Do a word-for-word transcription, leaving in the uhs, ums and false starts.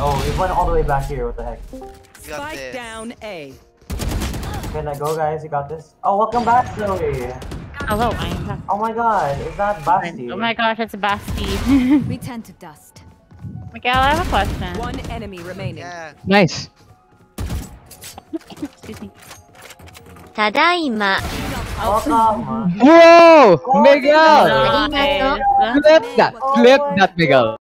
Oh, he went all the way back here. What the heck? Spike down A. Can I go, guys? You got this. Oh, welcome back, Zoe. Hello, Minecraft. Oh my God, is that Basti? Oh my gosh, it's Basti. We turn to dust. Miguel, I have a question. One enemy remaining. Yeah. Nice. Excuse me. Tadaima. Welcome. Whoa! Miguel! Nice. Clip that! Clip that, Miguel!